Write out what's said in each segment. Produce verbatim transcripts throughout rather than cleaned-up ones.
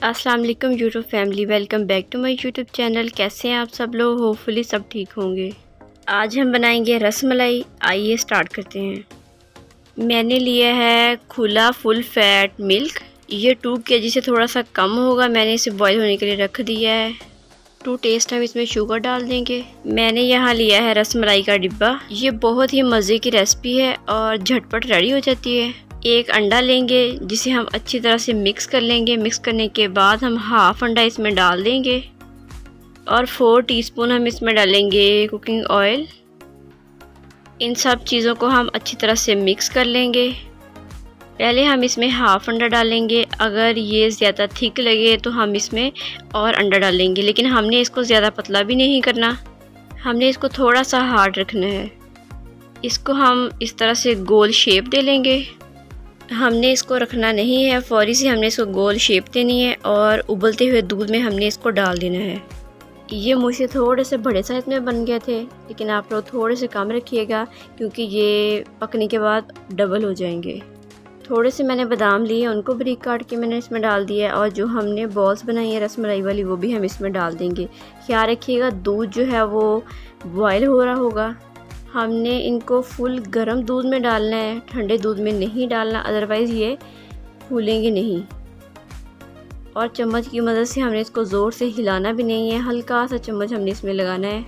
अस्सलाम वालेकुम YouTube family, welcome back to my YouTube channel. कैसे हैं आप सब लोग? होपफुली सब ठीक होंगे। आज हम बनाएंगे रसमलाई। आइए स्टार्ट करते हैं। मैंने लिया है खुला फुल फैट मिल्क। ये टू केजी से थोड़ा सा कम होगा। मैंने इसे बॉईल होने के लिए रख दिया है। टू टेस्ट हम इसमें शुगर डाल देंगे। मैंने यहाँ लिया है रसमलाई का डिब्बा। ये बहुत ही मज़े की रेसिपी है और झटपट रेडी हो जाती है। एक अंडा लेंगे जिसे हम अच्छी तरह से मिक्स कर लेंगे। मिक्स करने के बाद हम हाफ अंडा इसमें डाल देंगे और फोर टीस्पून हम इसमें डालेंगे कुकिंग ऑयल। इन सब चीज़ों को हम अच्छी तरह से मिक्स कर लेंगे। पहले हम इसमें हाफ अंडा डालेंगे। अगर ये ज़्यादा थिक लगे तो हम इसमें और अंडा डालेंगे, लेकिन हमने इसको ज़्यादा पतला भी नहीं करना। हमने इसको थोड़ा सा हार्ड रखना है। इसको हम इस तरह से गोल शेप दे लेंगे। हमने इसको रखना नहीं है, फौरी से हमने इसको गोल शेप देनी है और उबलते हुए दूध में हमने इसको डाल देना है। ये मुझसे थोड़े से बड़े साइज़ में बन गए थे, लेकिन आप लोग थोड़े से कम रखिएगा क्योंकि ये पकने के बाद डबल हो जाएंगे। थोड़े से मैंने बादाम लिए, उनको बारीक काट के मैंने इसमें डाल दिया है और जो हमने बॉल्स बनाई है रसमलाई वाली वो भी हम इसमें डाल देंगे। ख्याल रखिएगा दूध जो है वो बॉयल हो रहा होगा। हमने इनको फुल गर्म दूध में डालना है, ठंडे दूध में नहीं डालना, अदरवाइज़ ये फूलेंगे नहीं। और चम्मच की मदद से हमने इसको ज़ोर से हिलाना भी नहीं है, हल्का सा चम्मच हमने इसमें लगाना है।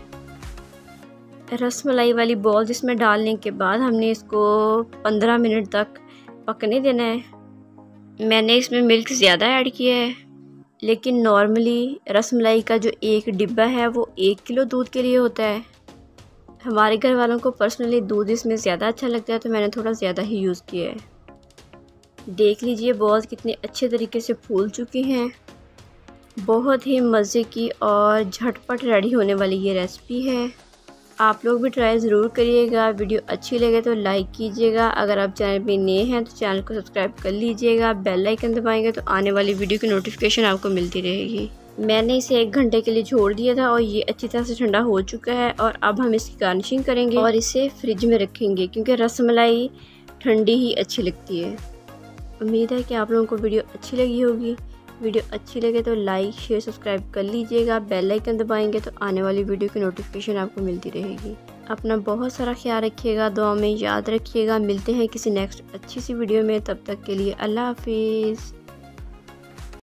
रसमलाई वाली बॉल जिसमें डालने के बाद हमने इसको पंद्रह मिनट तक पकने देना है। मैंने इसमें मिल्क ज़्यादा ऐड किया है, लेकिन नॉर्मली रसमलाई का जो एक डिब्बा है वो एक किलो दूध के लिए होता है। हमारे घर वालों को पर्सनली दूध इसमें ज़्यादा अच्छा लगता है तो मैंने थोड़ा ज़्यादा ही यूज़ किया है। देख लीजिए बॉल्स कितने अच्छे तरीके से फूल चुकी हैं। बहुत ही मज़े की और झटपट रेडी होने वाली ये रेसिपी है। आप लोग भी ट्राई ज़रूर करिएगा। वीडियो अच्छी लगे तो लाइक कीजिएगा। अगर आप चैनल पे नए हैं तो चैनल को सब्सक्राइब कर लीजिएगा। बेल आइकन दबाएंगे तो आने वाली वीडियो की नोटिफिकेशन आपको मिलती रहेगी। मैंने इसे एक घंटे के लिए छोड़ दिया था और ये अच्छी तरह से ठंडा हो चुका है। और अब हम इसकी गार्निशिंग करेंगे और इसे फ्रिज में रखेंगे क्योंकि रसमलाई ठंडी ही अच्छी लगती है। उम्मीद है कि आप लोगों को वीडियो अच्छी लगी होगी। वीडियो अच्छी लगे तो लाइक शेयर सब्सक्राइब कर लीजिएगा। बेल आइकन दबाएंगे तो आने वाली वीडियो की नोटिफिकेशन आपको मिलती रहेगी। अपना बहुत सारा ख्याल रखिएगा, दुआ में याद रखिएगा। मिलते हैं किसी नेक्स्ट अच्छी सी वीडियो में, तब तक के लिए अल्लाह हाफिज़।